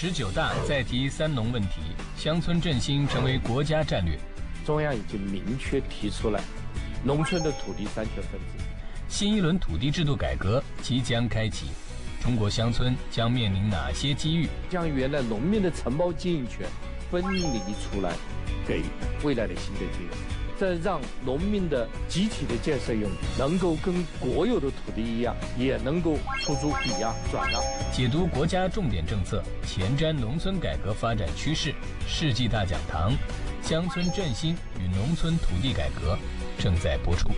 19大再提三农问题，乡村振兴成为国家战略。 中央已经明确提出来，农村的土地三权分置。 新一轮土地制度改革即将开启，中国乡村将面临哪些机遇？ 将原来农民的承包经营权分离出来，给未来的新的阶段。再让农民的集体的建设用地能够跟国有的土地一样，也能够出租、抵押、转让。 解读国家重点政策，前瞻农村改革发展趋势。世纪大讲堂，乡村振兴与农村土地改革正在播出。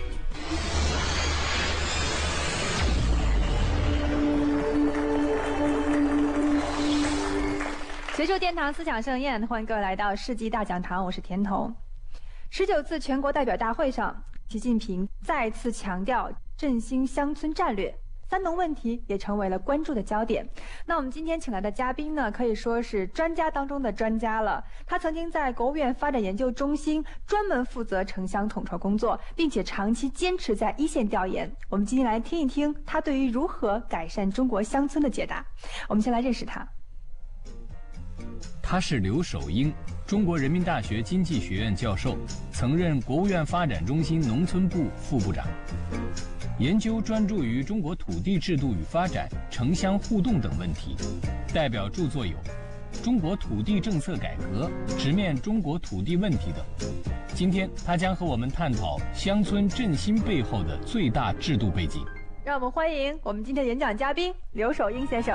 学术殿堂思想盛宴，欢迎各位来到世纪大讲堂，我是田彤。19次全国代表大会上，习近平再次强调振兴乡村战略，三农问题也成为了关注的焦点。那我们今天请来的嘉宾呢，可以说是专家当中的专家了。他曾经在国务院发展研究中心专门负责城乡统筹工作，并且长期坚持在一线调研。我们今天来听一听他对于如何改善中国乡村的解答。我们先来认识他。 他是刘守英，中国人民大学经济学院教授，曾任国务院发展中心农村部副部长，研究专注于中国土地制度与发展、城乡互动等问题，代表著作有《中国土地政策改革》《直面中国土地问题》等。今天他将和我们探讨乡村振兴背后的最大制度背景。 让我们欢迎我们今天的演讲嘉宾刘守英先生。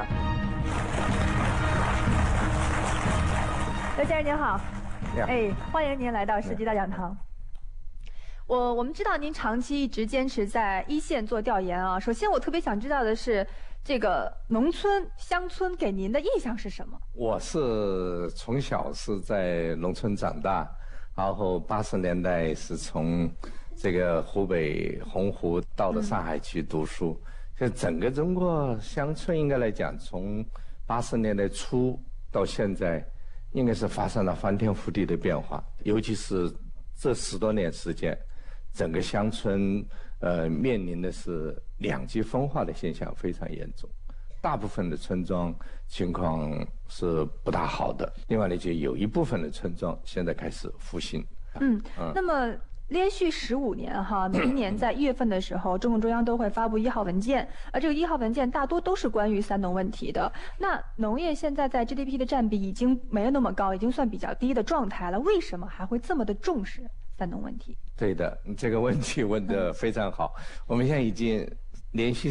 刘先生您好，欢迎您来到世纪大讲堂。我们知道您长期一直坚持在一线做调研啊。首先，我特别想知道的是，这个农村乡村给您的印象是什么？ 我是从小是在农村长大，然后80年代是从这个湖北洪湖到了上海去读书。就整个中国乡村应该来讲，从80年代初到现在，应该是发生了翻天覆地的变化，尤其是这10多年时间，整个乡村面临的是两极分化的现象非常严重，大部分的村庄情况是不大好的，另外呢，就有一部分的村庄现在开始复兴。 那么连续15年哈，每一年在1月份的时候，中共中央都会发布1号文件，而这个1号文件大多都是关于三农问题的。那农业现在在 GDP 的占比已经没有那么高，已经算比较低的状态了，为什么还会这么的重视三农问题？ 对的，这个问题问得非常好。我们现在已经连续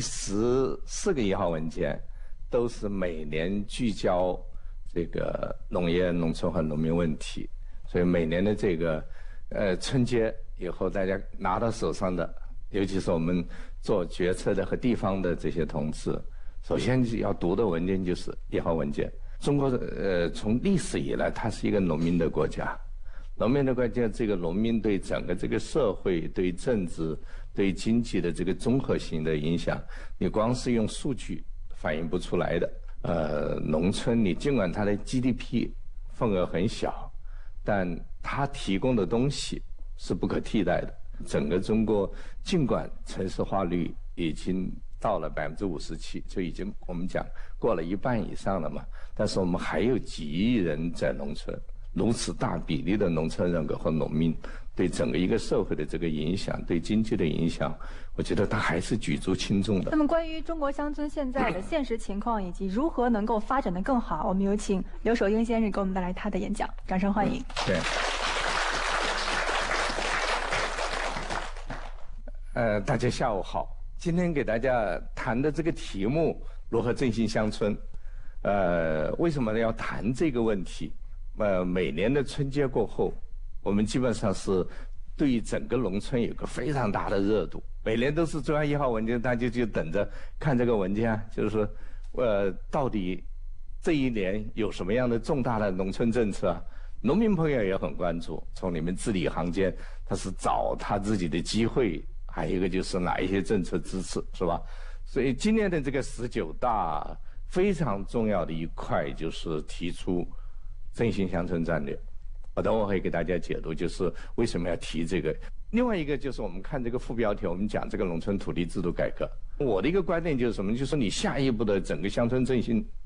14个1号文件，都是每年聚焦这个农业、农村和农民问题，所以每年的这个春节以后，大家拿到手上的，尤其是我们做决策的和地方的这些同志，首先要读的文件就是1号文件。中国从历史以来，它是一个农民的国家，农民的国家，这个农民对整个这个社会、对政治、对经济的这个综合性的影响，你光是用数据反映不出来的。农村你尽管它的 GDP 份额很小，但它提供的东西是不可替代的。整个中国尽管城市化率已经到了57%，就已经我们讲过了1半以上了嘛，但是我们还有几亿人在农村，如此大比例的农村人口和农民对整个一个社会的这个影响，对经济的影响，我觉得它还是举足轻重的。 那么关于中国乡村现在的现实情况以及如何能够发展得更好，我们有请刘守英先生给我们带来他的演讲，掌声欢迎。 对。大家下午好。今天给大家谈的这个题目如何振兴乡村，为什么要谈这个问题？每年的春节过后，我们基本上是对于整个农村有个非常大的热度。每年都是中央1号文件，大家就等着看这个文件啊，就是说，到底这一年有什么样的重大的农村政策啊？农民朋友也很关注，从你们字里行间，他是找他自己的机会。还有一个就是哪一些政策支持，是吧？所以今年的这个19大非常重要的一块就是提出振兴乡村战略。我等会会给大家解读，就是为什么要提这个。另外一个就是我们看这个副标题，我们讲这个农村土地制度改革。我的一个观点就是什么？就是你下一步的整个乡村振兴，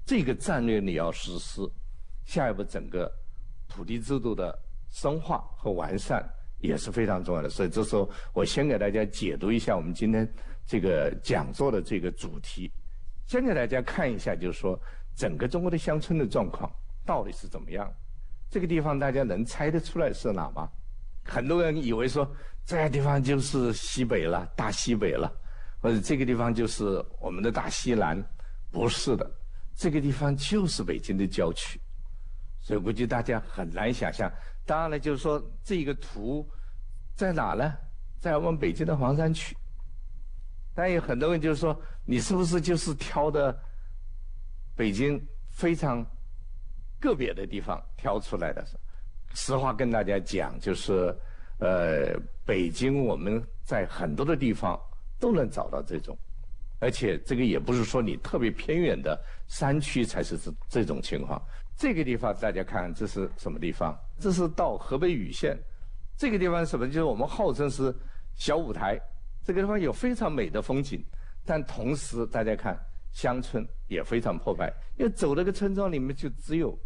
这个战略你要实施，下一步整个土地制度的深化和完善也是非常重要的。所以这时候我先给大家解读一下我们今天这个讲座的这个主题，先给大家看一下，就是说整个中国的乡村的状况到底是怎么样。这个地方大家能猜得出来是哪吗？很多人以为说这个地方就是西北了，大西北了，或者这个地方就是我们的大西南，不是的，这个地方就是北京的郊区，所以估计大家很难想象。当然了，就是说这个图在哪呢？在我们北京的黄山区。但有很多人就是说，你是不是就是挑的北京非常个别的地方挑出来的？实话跟大家讲，就是北京我们在很多的地方都能找到这种，而且这个也不是说你特别偏远的山区才是这种情况。这个地方大家看，这是什么地方？这是到河北禹县，这个地方是什么？就是我们号称是小五台，这个地方有非常美的风景，但同时大家看乡村也非常破败，因为走那个村庄里面就只有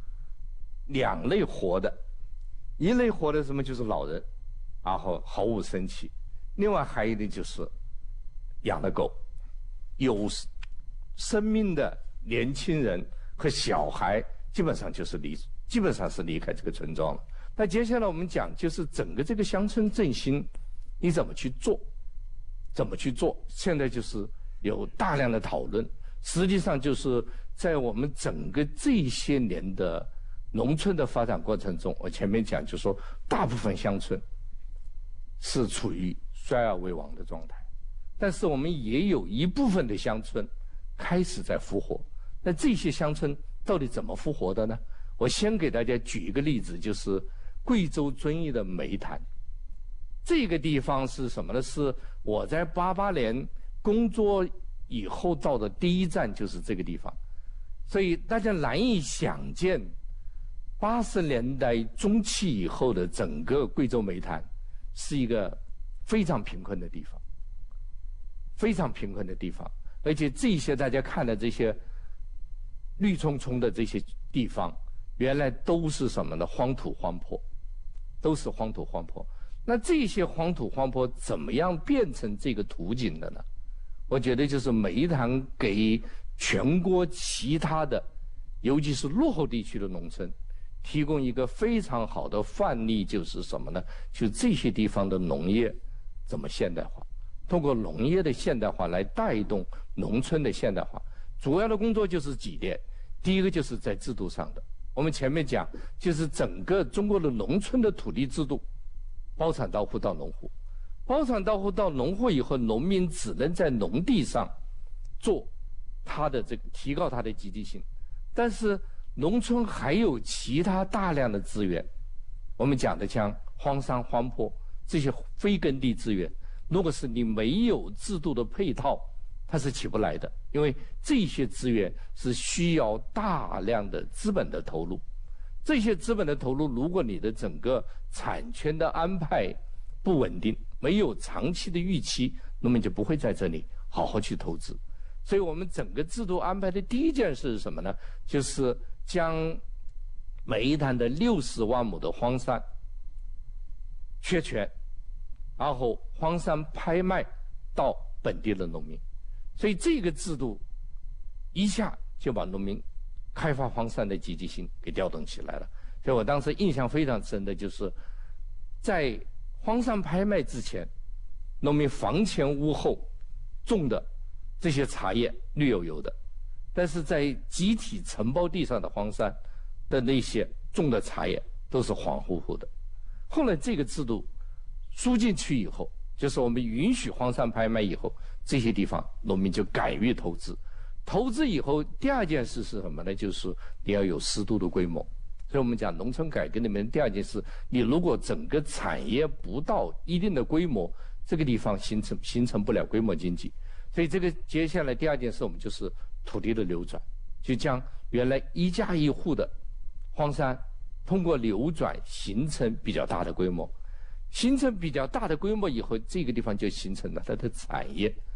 2类活的，一类活的什么就是老人，然后毫无生气；另外还有一类就是养的狗，有生命的年轻人和小孩基本上是离开这个村庄了。那接下来我们讲就是整个这个乡村振兴，你怎么去做？怎么去做？现在就是有大量的讨论。实际上就是在我们整个这些年的农村的发展过程中，我前面讲就是说，大部分乡村是处于衰而为亡的状态，但是我们也有一部分的乡村开始在复活。那这些乡村到底怎么复活的呢？我先给大家举一个例子，就是贵州遵义的煤炭。这个地方是什么呢？是我在88年工作以后到的第一站，就是这个地方。所以大家难以想见，80年代中期以后的整个贵州煤炭是一个非常贫困的地方，非常贫困的地方。而且这些大家看的这些绿葱葱的这些地方，原来都是什么呢？荒土荒坡，都是荒土荒坡。那这些荒土荒坡怎么样变成这个图景的呢？我觉得就是煤炭给全国其他的，尤其是落后地区的农村，提供一个非常好的范例，就是什么呢？就这些地方的农业怎么现代化，通过农业的现代化来带动农村的现代化。主要的工作就是几点，第一个就是在制度上的。我们前面讲，就是整个中国的农村的土地制度，包产到户到农户，包产到户到农户以后，农民只能在农地上做他的这个提高他的积极性，但是农村还有其他大量的资源，我们讲的像荒山荒坡这些非耕地资源，如果是你没有制度的配套，它是起不来的，因为这些资源是需要大量的资本的投入。这些资本的投入，如果你的整个产权的安排不稳定，没有长期的预期，那么就不会在这里好好去投资。所以我们整个制度安排的第一件事是什么呢？就是将煤炭的60万亩的荒山确权，然后荒山拍卖到本地的农民。所以这个制度一下就把农民开发荒山的积极性给调动起来了。所以我当时印象非常深的就是，在荒山拍卖之前，农民房前屋后种的这些茶叶绿油油的，但是在集体承包地上的荒山的那些种的茶叶都是黄乎乎的。后来这个制度输进去以后，就是我们允许荒山拍卖以后，这些地方农民就敢于投资。投资以后，第二件事是什么呢？就是你要有适度的规模。所以我们讲农村改革里面第二件事，你如果整个产业不到一定的规模，这个地方形成不了规模经济。所以这个接下来第二件事，我们就是土地的流转，就将原来1家1户的荒山，通过流转形成比较大的规模。形成比较大的规模以后，这个地方就形成了它的产业。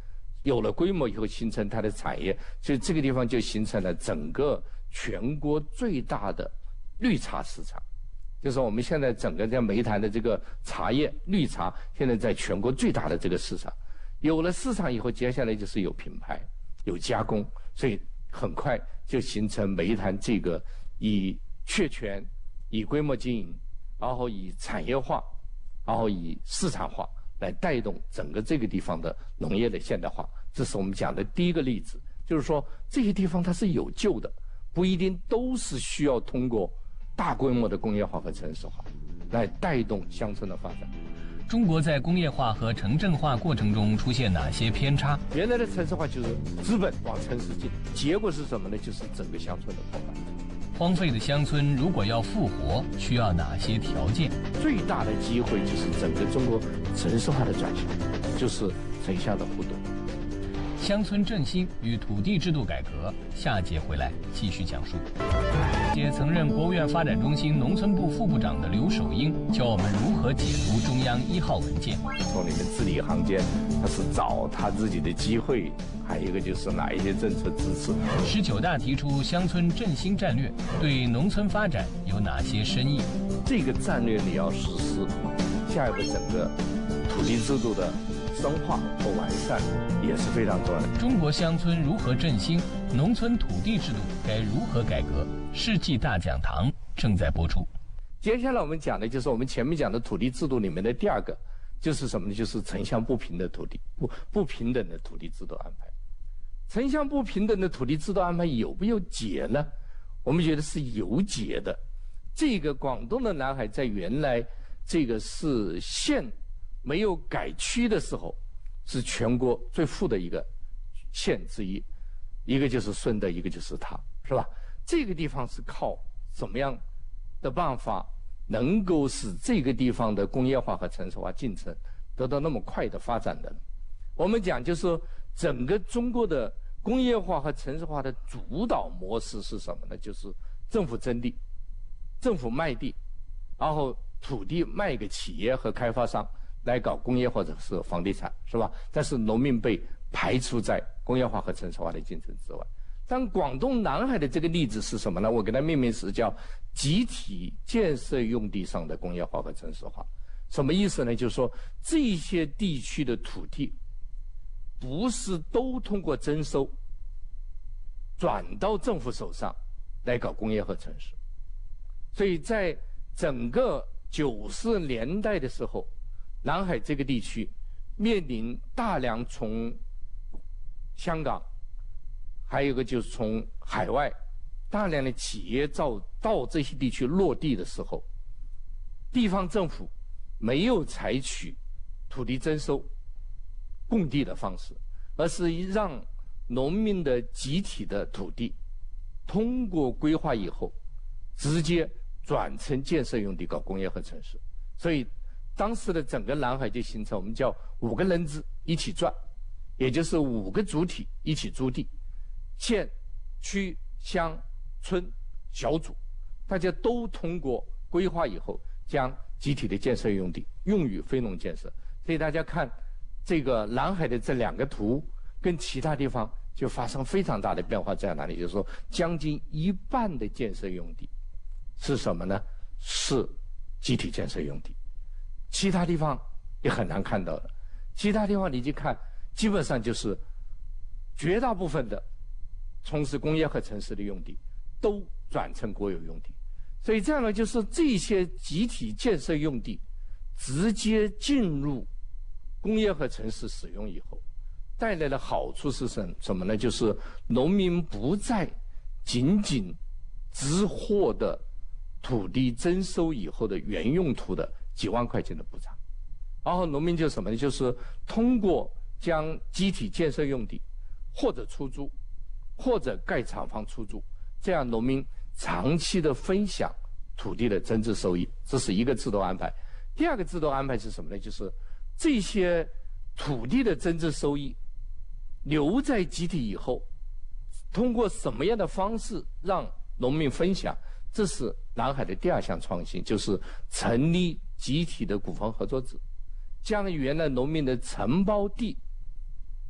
有了规模以后形成它的产业，所以这个地方就形成了整个全国最大的绿茶市场。就是我们现在整个在煤炭的这个茶叶绿茶，现在在全国最大的这个市场。有了市场以后，接下来就是有品牌、有加工，所以很快就形成煤炭这个以确权、以规模经营，然后以产业化，然后以市场化来带动整个这个地方的农业的现代化。这是我们讲的第一个例子，就是说这些地方它是有救的，不一定都是需要通过大规模的工业化和城市化来带动乡村的发展。 中国在工业化和城镇化过程中出现哪些偏差？ 原来的城市化就是资本往城市进，结果是什么呢？就是整个乡村的破坏。 荒废的乡村如果要复活，需要哪些条件？ 最大的机会就是整个中国城市化的转型，就是城乡的互动。 乡村振兴与土地制度改革，下节回来继续讲述。曾任国务院发展中心农村部副部长的刘守英教我们如何解读中央1号文件。 从里面字里行间，他是找他自己的机会，还有一个就是哪一些政策支持。 19大提出乡村振兴战略，对农村发展有哪些深意？ 这个战略你要实施，下一步整个土地制度的深化和完善也是非常重要的。 中国乡村如何振兴？农村土地制度该如何改革？世纪大讲堂正在播出。 接下来我们讲的就是我们前面讲的土地制度里面的第二个，就是什么呢？就是城乡不平的土地不平等的土地制度安排。城乡不平等的土地制度安排有没有解呢？我们觉得是有解的。这个广东的南海在原来这个是县没有改区的时候，是全国最富的一个县之一，一个就是顺德，一个就是它，是吧？这个地方是靠怎么样的办法能够使这个地方的工业化和城市化进程得到那么快的发展的？我们讲就是整个中国的工业化和城市化的主导模式是什么呢？就是政府征地，政府卖地，然后土地卖给企业和开发商来搞工业或者是房地产，是吧？但是农民被排除在工业化和城市化的进程之外。但广东南海的这个例子是什么呢？我给它命名是叫集体建设用地上的工业化和城市化。什么意思呢？就是说这些地区的土地不是都通过征收转到政府手上来搞工业和城市。所以在整个90年代的时候，南海这个地区面临大量从香港，还有一个就是从海外大量的企业到这些地区落地的时候，地方政府没有采取土地征收、供地的方式，而是让农民的集体的土地通过规划以后，直接转成建设用地搞工业和城市。所以当时的整个南海就形成我们叫5个轮子一起转，也就是5个主体一起租地，县、区、乡、村、小组，大家都通过规划以后，将集体的建设用地用于非农建设。所以大家看这个南海的这2个图，跟其他地方就发生非常大的变化在哪里？就是说，将近1半的建设用地是什么呢？是集体建设用地。其他地方也很难看到的。其他地方你去看，基本上就是绝大部分的从事工业和城市的用地都转成国有用地。所以这样呢，就是这些集体建设用地直接进入工业和城市使用以后，带来的好处是什么呢？就是农民不再仅仅只获得土地征收以后的原用途的几万块钱的补偿，然后农民就什么呢？就是通过将集体建设用地或者出租，或者盖厂房出租，这样农民长期的分享土地的增值收益，这是一个制度安排。第二个制度安排是什么呢？就是这些土地的增值收益留在集体以后，通过什么样的方式让农民分享？这是南海的第2项创新，就是成立集体的股份合作制，将原来农民的承包地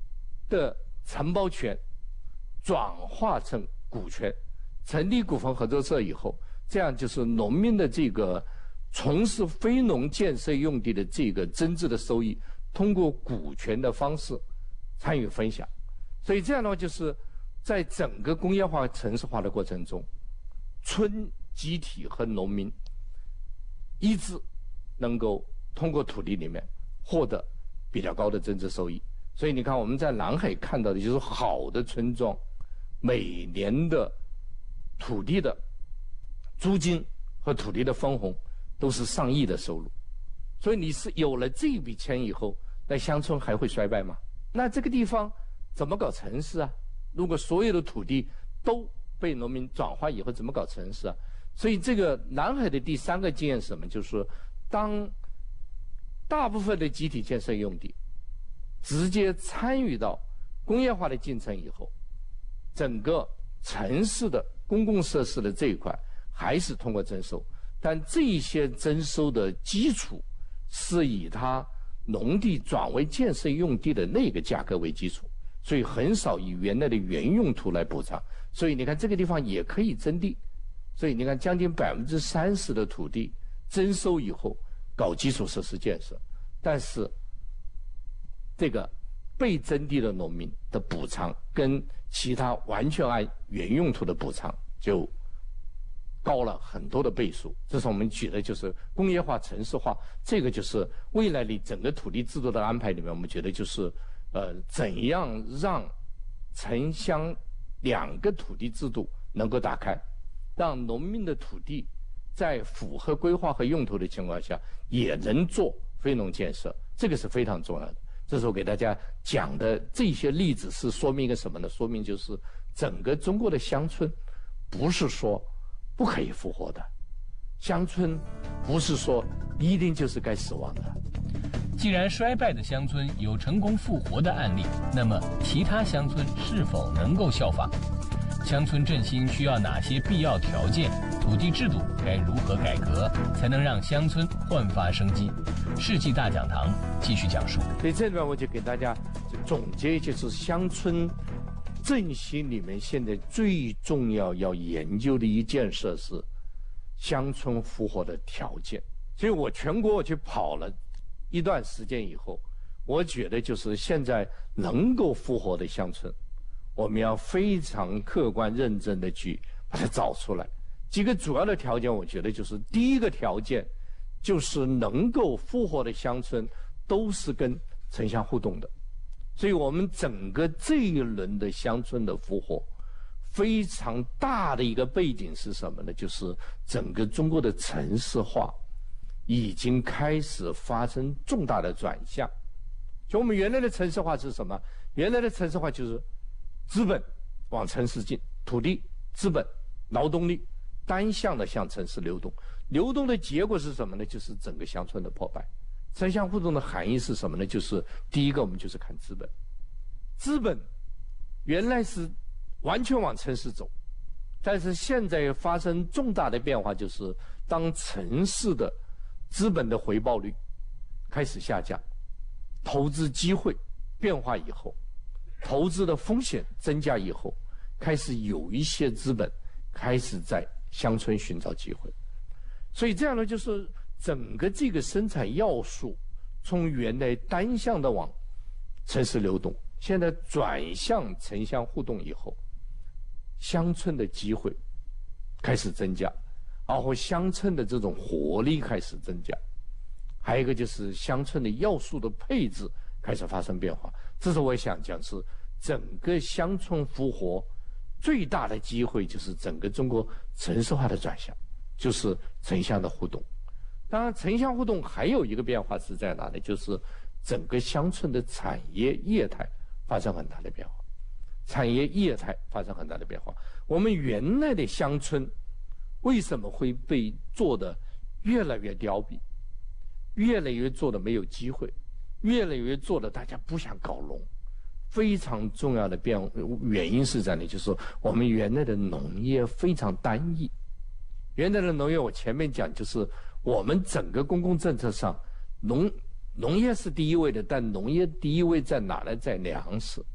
的承包权转化成股权，成立股份合作社以后，这样就是农民的这个从事非农建设用地的这个增值的收益，通过股权的方式参与分享。所以这样的话，就是在整个工业化、城市化的过程中，村集体和农民一致能够通过土地里面获得比较高的增值收益。所以你看，我们在南海看到的就是好的村庄，每年的土地的租金和土地的分红都是上亿的收入。所以你是有了这笔钱以后，那乡村还会衰败吗？那这个地方怎么搞城市啊？如果所有的土地都被农民转化以后，怎么搞城市啊？所以这个南海的第3个经验是什么？就是当大部分的集体建设用地直接参与到工业化的进程以后，整个城市的公共设施的这一块还是通过征收，但这些征收的基础是以它农地转为建设用地的那个价格为基础，所以很少以原来的原用途来补偿。所以你看这个地方也可以征地，所以你看将近30%的土地征收以后搞基础设施建设，但是这个被征地的农民的补偿跟其他完全按原用途的补偿就高了很多的倍数。这是我们举的就是工业化、城市化，这个就是未来的整个土地制度的安排里面，我们觉得就是怎样让城乡2个土地制度能够打开，让农民的土地在符合规划和用途的情况下也能做非农建设，这个是非常重要的。这是我给大家讲的这些例子是说明一个什么呢？说明就是整个中国的乡村不是说不可以复活的，乡村不是说一定就是该死亡的。 既然衰败的乡村有成功复活的案例，那么其他乡村是否能够效仿？乡村振兴需要哪些必要条件？土地制度该如何改革，才能让乡村焕发生机？世纪大讲堂继续讲述。 所以这里边我就给大家就总结，就是乡村振兴里面现在最重要要研究的一件事是乡村复活的条件。所以我全国我去跑了一段时间以后，我觉得就是现在能够复活的乡村，我们要非常客观认真的去把它找出来。几个主要的条件，我觉得就是第一个条件就是能够复活的乡村都是跟城乡互动的。所以我们整个这一轮的乡村的复活非常大的一个背景是什么呢？就是整个中国的城市化已经开始发生重大的转向。就我们原来的城市化是什么？原来的城市化就是资本往城市进，土地、资本、劳动力单向的向城市流动，流动的结果是什么呢？就是整个乡村的破败。城乡互动的含义是什么呢？就是第一个，我们就是看资本，资本原来是完全往城市走，但是现在发生重大的变化，就是当城市的资本的回报率开始下降，投资机会变化以后，投资的风险增加以后，开始有一些资本开始在乡村寻找机会。所以这样呢，就是整个这个生产要素从原来单向的往城市流动，现在转向城乡互动以后，乡村的机会开始增加，然后乡村的这种活力开始增加，还有一个就是乡村的要素的配置开始发生变化。这是我想讲是整个乡村复活最大的机会，就是整个中国城市化的转向，就是城乡的互动。当然城乡互动还有一个变化是在哪里？就是整个乡村的产业业态发生很大的变化，产业业态发生很大的变化。我们原来的乡村为什么会被做得越来越凋敝，越来越做的没有机会，越来越做的大家不想搞农？非常重要的原因是在哪里？就是我们原来的农业非常单一。原来的农业我前面讲，就是我们整个公共政策上农业是第一位的，但农业第一位在哪呢？在粮食。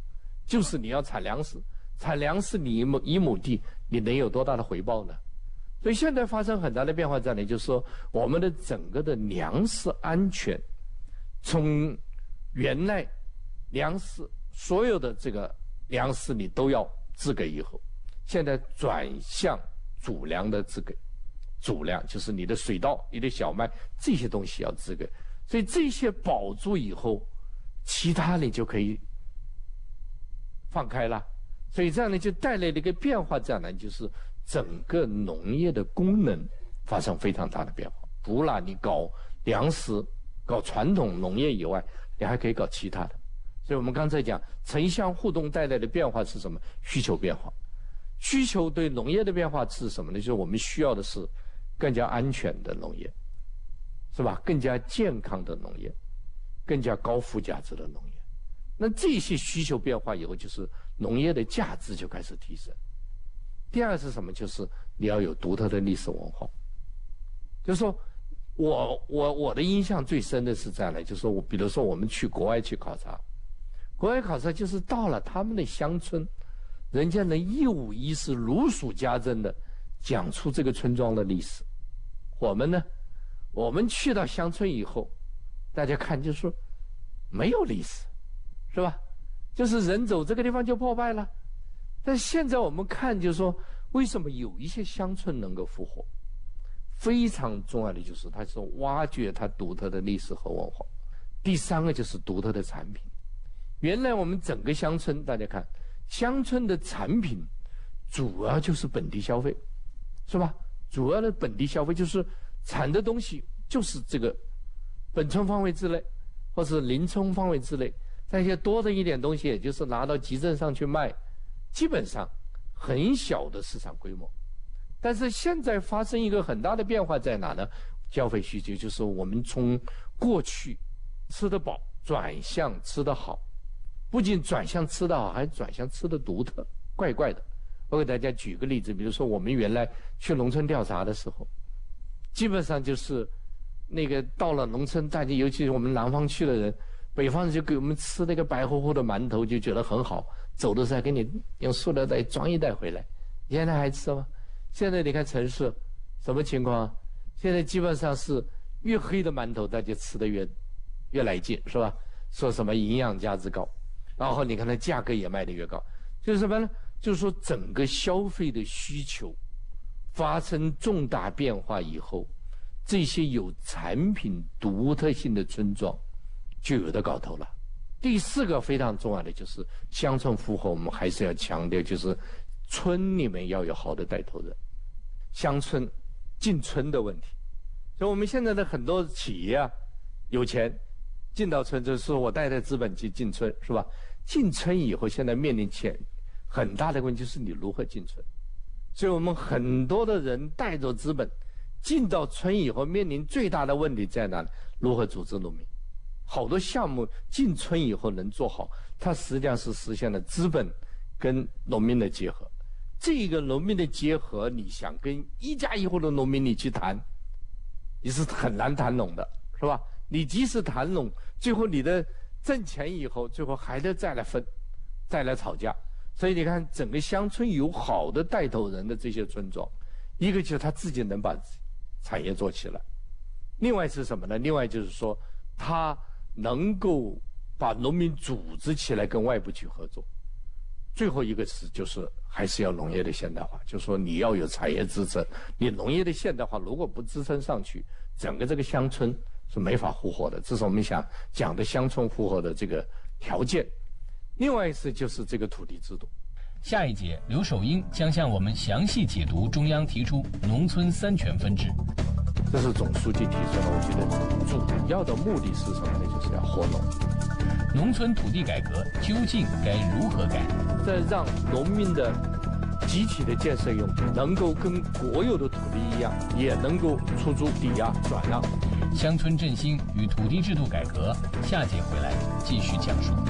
就是你要产粮食，产粮食你一亩地你能有多大的回报呢？所以现在发生很大的变化在哪？就是说我们的整个的粮食安全，从原来粮食所有的这个粮食你都要自给以后，现在转向主粮的自给。主粮就是你的水稻、你的小麦这些东西要自给，所以这些保住以后，其他你就可以放开了。所以这样呢，就带来了一个变化，这样呢，就是整个农业的功能发生非常大的变化。不然你搞粮食、搞传统农业以外，你还可以搞其他的。所以我们刚才讲城乡互动带来的变化是什么？需求变化。需求对农业的变化是什么呢？就是我们需要的是更加安全的农业，是吧？更加健康的农业，更加高附加值的农业。那这些需求变化以后，就是农业的价值就开始提升。第二是什么？就是你要有独特的历史文化。就是说我的印象最深的是这样的，就是说比如说我们去国外去考察，国外考察就是到了他们的乡村，人家能一五一十如数家珍的讲出这个村庄的历史。我们呢，我们去到乡村以后，大家看就是说没有历史，是吧？就是人走这个地方就破败了。但现在我们看就是说，为什么有一些乡村能够复活？非常重要的就是它是挖掘它独特的历史和文化。第三个就是独特的产品。原来我们整个乡村，大家看乡村的产品主要就是本地消费，是吧？主要的本地消费就是产的东西就是这个本村方位之内，或是邻村方位之内，那些多的一点东西，也就是拿到集镇上去卖，基本上很小的市场规模。但是现在发生一个很大的变化在哪呢？消费需求就是我们从过去吃得饱转向吃得好，不仅转向吃得好，还转向吃得独特，怪怪的。我给大家举个例子，比如说我们原来去农村调查的时候，基本上就是那个到了农村，大家尤其是我们南方去的人，北方人就给我们吃那个白乎乎的馒头，就觉得很好，走的时候还给你用塑料袋装一袋回来。现在还吃吗？现在你看城市什么情况啊？现在基本上是越黑的馒头大家吃的越来劲，是吧？说什么营养价值高，然后你看它价格也卖得越高，就是什么呢？就是说整个消费的需求发生重大变化以后，这些有产品独特性的村庄就有的搞头了。第四个非常重要的就是乡村复活，我们还是要强调，就是村里面要有好的带头人，乡村进村的问题。所以我们现在的很多企业啊，有钱进到村，就是我带着资本去进村，是吧？进村以后，现在面临很大的问题，就是你如何进村。所以我们很多的人带着资本进到村以后，面临最大的问题在哪里？如何组织农民？好多项目进村以后能做好，它实际上是实现了资本跟农民的结合。这个农民的结合，你想跟一家一户的农民你去谈，你是很难谈拢的，是吧？你即使谈拢，最后你的挣钱以后，最后还得再来分，再来吵架。所以你看，整个乡村有好的带头人的这些村庄，一个就是他自己能把产业做起来，另外是什么呢？另外就是说，他能够把农民组织起来跟外部去合作。最后一个就是还是要农业的现代化，就是说你要有产业支撑，你农业的现代化如果不支撑上去，整个这个乡村是没法复活的。这是我们想讲的乡村复活的这个条件。另外就是这个土地制度。 下一节，刘守英将向我们详细解读中央提出农村三权分置。 这是总书记提出的，我觉得主要的目的是什么呢？就是要活农。 农村土地改革究竟该如何改？ 这让农民的集体的建设用地能够跟国有的土地一样，也能够出租、抵押、转让。 乡村振兴与土地制度改革，下节回来继续讲述。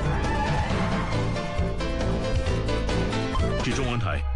是中文台。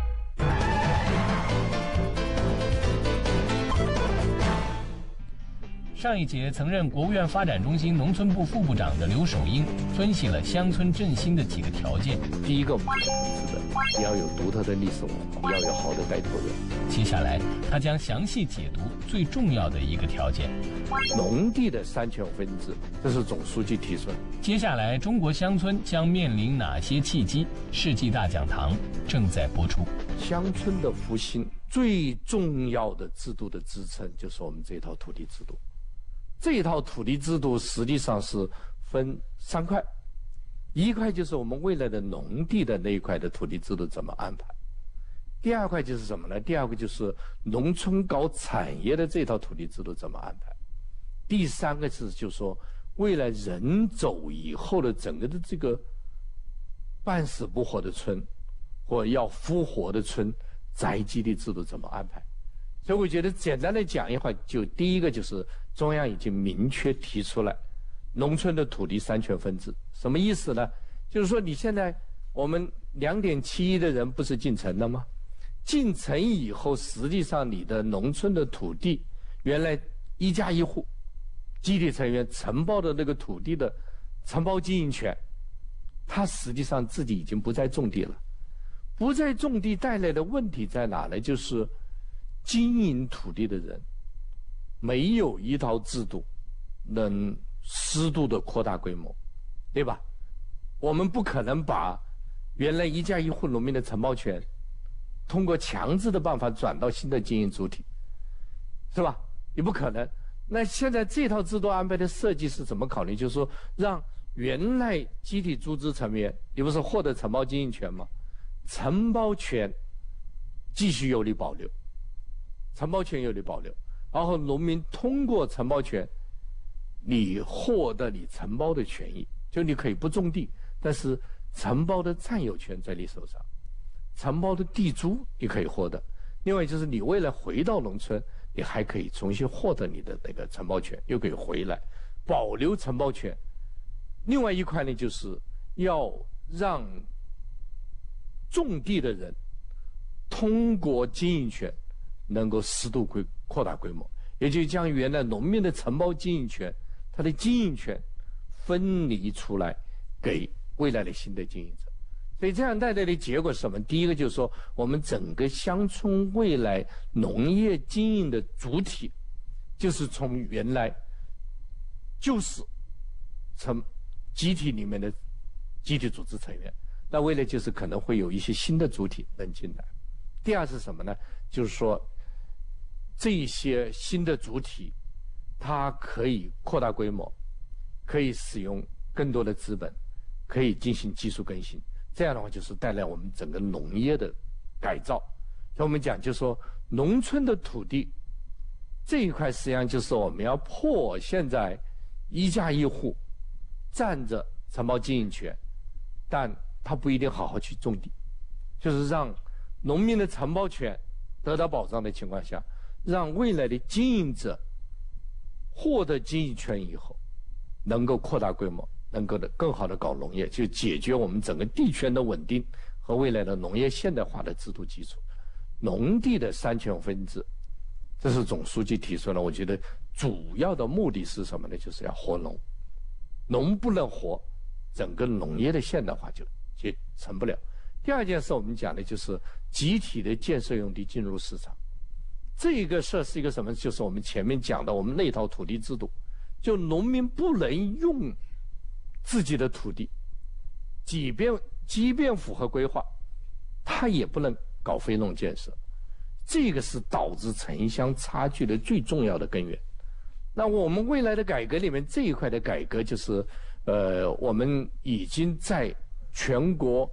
上一节曾任国务院发展中心农村部副部长的刘守英分析了乡村振兴的几个条件。 第一个，我们是资本，你要有独特的历史文化，要有好的带头人。 接下来，他将详细解读最重要的一个条件： 农地的三权分置，这是总书记提出的。 接下来，中国乡村将面临哪些契机？世纪大讲堂正在播出。 乡村的复兴最重要的制度的支撑，就是我们这套土地制度。这套土地制度实际上是分3块，一块就是我们未来的农地的那一块的土地制度怎么安排，第二块就是什么呢？第二个就是农村搞产业的这套土地制度怎么安排，第三个是就是说未来人走以后的整个的这个半死不活的村或要复活的村宅基地制度怎么安排。所以我觉得简单的讲一会儿，就第一个就是中央已经明确提出来农村的土地三权分置。什么意思呢？就是说你现在我们2.7亿的人不是进城了吗？进城以后，实际上你的农村的土地原来1家1户集体成员承包的那个土地的承包经营权，他实际上自己已经不再种地了。不再种地带来的问题在哪呢？就是经营土地的人没有一套制度能适度的扩大规模，对吧？我们不可能把原来1家1户农民的承包权通过强制的办法转到新的经营主体，是吧？也不可能。那现在这套制度安排的设计是怎么考虑？就是说让原来集体组织成员，你不是获得承包经营权吗？承包权继续有利保留，承包权有利保留，然后农民通过承包权，你获得你承包的权益，就你可以不种地，但是承包的占有权在你手上，承包的地租你可以获得。另外就是你为了回到农村，你还可以重新获得你的那个承包权，又可以回来，保留承包权。另外一块呢，就是要让种地的人通过经营权能够适度扩大规模，也就将原来农民的承包经营权，它的经营权分离出来给未来的新的经营者。所以这样带来的结果是什么？第一个就是说，我们整个乡村未来农业经营的主体，就是从原来就是从集体里面的集体组织成员，那未来就是可能会有一些新的主体能进来。第二是什么呢？就是说这些新的主体它可以扩大规模，可以使用更多的资本，可以进行技术更新，这样的话就是带来我们整个农业的改造。所以我们讲就是说农村的土地这一块实际上就是我们要破现在1家1户占着承包经营权，但他不一定好好去种地，就是让农民的承包权得到保障的情况下，让未来的经营者获得经营权以后，能够扩大规模，能够更好的搞农业，就解决我们整个地权的稳定和未来的农业现代化的制度基础。农地的三权分置，这是总书记提出来，我觉得主要的目的是什么呢？就是要活农，农不能活，整个农业的现代化就成不了。第二件事我们讲的就是集体的建设用地进入市场，这个事是一个什么？就是我们前面讲的我们那套土地制度，就农民不能用自己的土地，即便符合规划，他也不能搞非农建设，这个是导致城乡差距的最重要的根源。那我们未来的改革里面这一块的改革就是我们已经在全国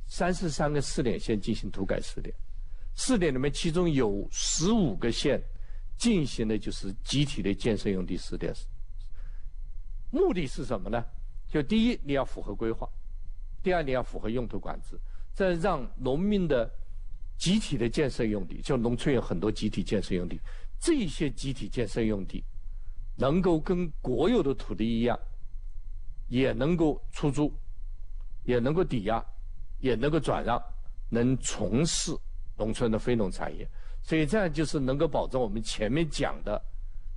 33个试点县进行土改试点，试点里面其中有15个县进行的就是集体的建设用地试点。目的是什么呢？就第一，你要符合规划；第二，你要符合用途管制，这让农民的集体的建设用地，就农村有很多集体建设用地，这些集体建设用地能够跟国有的土地一样，也能够出租，也能够抵押，也能够转让，能从事农村的非农产业。所以这样就是能够保证我们前面讲的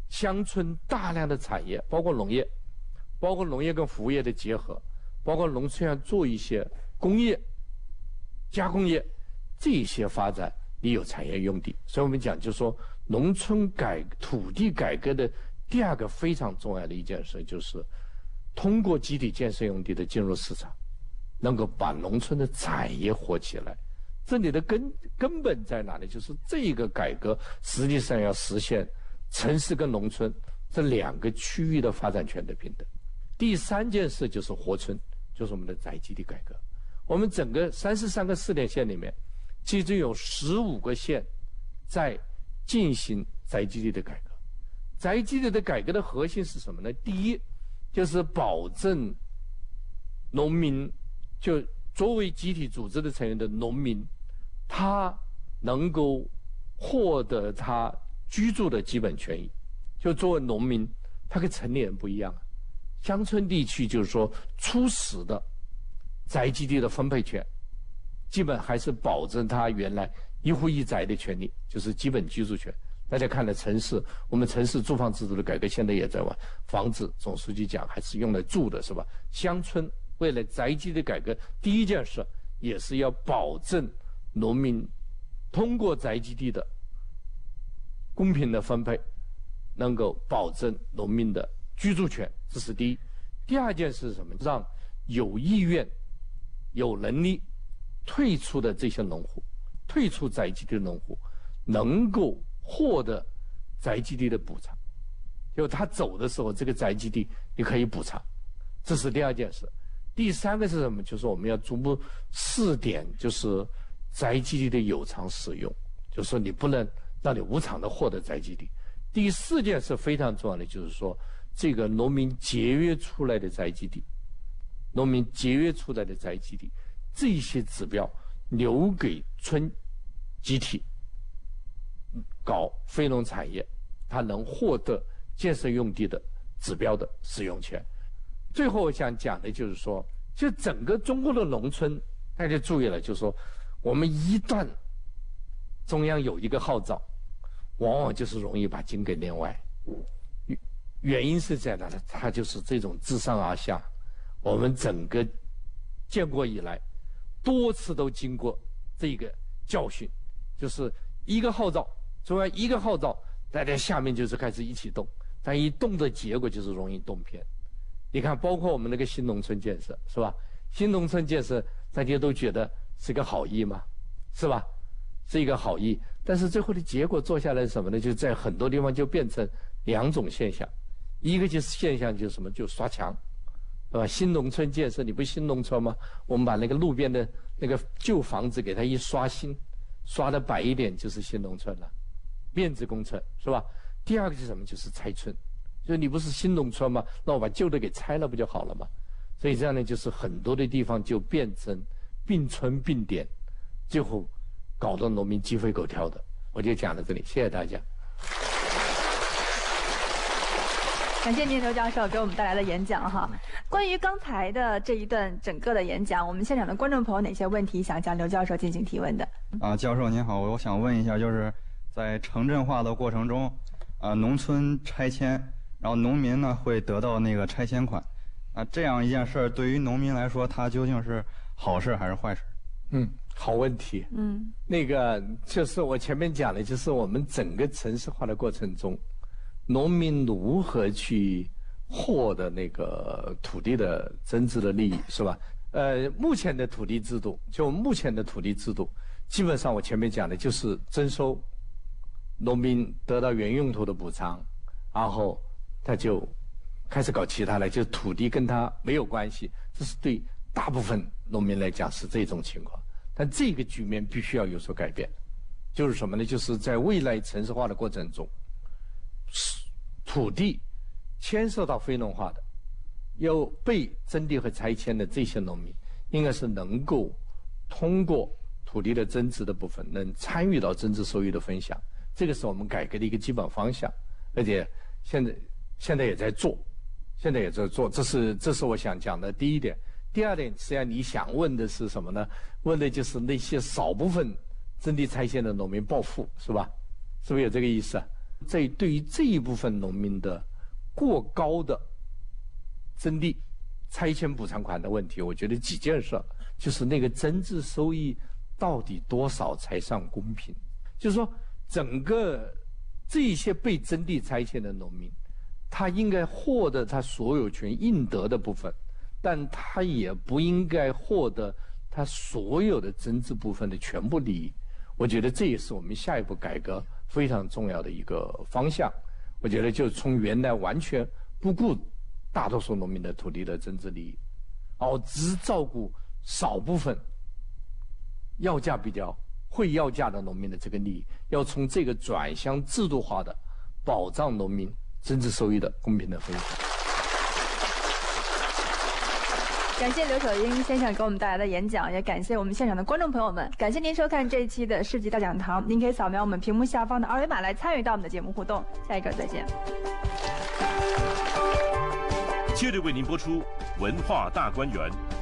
乡村大量的产业，包括农业，包括农业跟服务业的结合，包括农村要做一些工业、加工业，这些发展你有产业用地。所以我们讲，就是说农村土地改革的第二个非常重要的一件事，就是通过集体建设用地的进入市场，能够把农村的产业活起来。这里的根本在哪里？就是这个改革实际上要实现城市跟农村这两个区域的发展权的平等。第三件事就是活村，就是我们的宅基地改革。我们整个33个试点县里面，其中有15个县在进行宅基地的改革。宅基地的改革的核心是什么呢？第一，就是保证农民，就作为集体组织的成员的农民，他能够获得他居住的基本权益。就作为农民，他跟城里人不一样。乡村地区就是说初始的宅基地的分配权，基本还是保证他原来一户一宅的权利，就是基本居住权。大家看了城市，我们城市住房制度的改革现在也在往房子，总书记讲还是用来住的，是吧？乡村为了宅基地改革，第一件事也是要保证农民通过宅基地的公平的分配，能够保证农民的居住权，这是第一。第二件事是什么？让有意愿、有能力退出的这些农户，退出宅基地的农户，能够获得宅基地的补偿。就他走的时候，这个宅基地你可以补偿，这是第二件事。第三个是什么？就是我们要逐步试点，就是宅基地的有偿使用，就是说你不能让你无偿的获得宅基地。第四件事非常重要的，就是说这个农民节约出来的宅基地，农民节约出来的宅基地，这些指标留给村集体搞非农产业，它能获得建设用地的指标的使用权。最后我想讲的就是说，就整个中国的农村，大家注意了，就是说我们一旦中央有一个号召，往往就是容易把筋给练歪。原因是在哪呢？它就是这种自上而下，我们整个建国以来多次都经过这个教训，就是一个号召，中央一个号召，大家下面就是开始一起动，但一动的结果就是容易动偏。你看，包括我们那个新农村建设，是吧？新农村建设大家都觉得是个好意嘛，是吧？是一个好意，但是最后的结果做下来是什么呢？就在很多地方就变成两种现象，一个就是现象就是什么？就刷墙，对吧？新农村建设，你不是新农村吗？我们把那个路边的那个旧房子给它一刷新，刷得白一点就是新农村了，面子工程，是吧？第二个是什么？就是拆村，就是你不是新农村吗？那我把旧的给拆了不就好了吗？所以这样呢，就是很多的地方就变成并村并点，最后搞得农民鸡飞狗跳的。我就讲到这里，谢谢大家。 感谢您，刘教授给我们带来的演讲哈。关于刚才的这一段整个的演讲，我们现场的观众朋友哪些问题想向刘教授进行提问的？ 教授您好，我想问一下，就是在城镇化的过程中，农村拆迁，然后农民呢会得到那个拆迁款，这样一件事儿对于农民来说，它究竟是好事还是坏事？ 好问题。那个就是我前面讲的，就是我们整个城市化的过程中，农民如何去获得那个土地的真正的利益，是吧？目前的土地制度，基本上我前面讲的就是征收，农民得到原用途的补偿，然后他就开始搞其他的，就土地跟他没有关系。这是对大部分农民来讲是这种情况，但这个局面必须要有所改变。就是什么呢？就是在未来城市化的过程中，土地牵涉到非农化的，要被征地和拆迁的这些农民，应该是能够通过土地的增值的部分，能参与到增值收益的分享。这个是我们改革的一个基本方向，而且现在也在做，这是我想讲的第一点。第二点，实际上你想问的是什么呢？问的就是那些少部分征地拆迁的农民暴富，是吧？是不是有这个意思？ 在对于这一部分农民的过高的征地拆迁补偿款的问题，我觉得几件事，就是那个增值收益到底多少才算公平？就是说，整个这一些被征地拆迁的农民，他应该获得他所有权应得的部分，但他也不应该获得他所有的增值部分的全部利益。我觉得这也是我们下一步改革非常重要的一个方向。我觉得就从原来完全不顾大多数农民的土地的增值利益，只照顾少部分要价比较会要价的农民的这个利益，要从这个转向制度化的保障农民增值收益的公平的分配。 感谢刘守英先生给我们带来的演讲，也感谢我们现场的观众朋友们。感谢您收看这一期的世纪大讲堂，您可以扫描我们屏幕下方的二维码来参与到我们的节目互动。下一个再见。 接着为您播出《文化大观园》。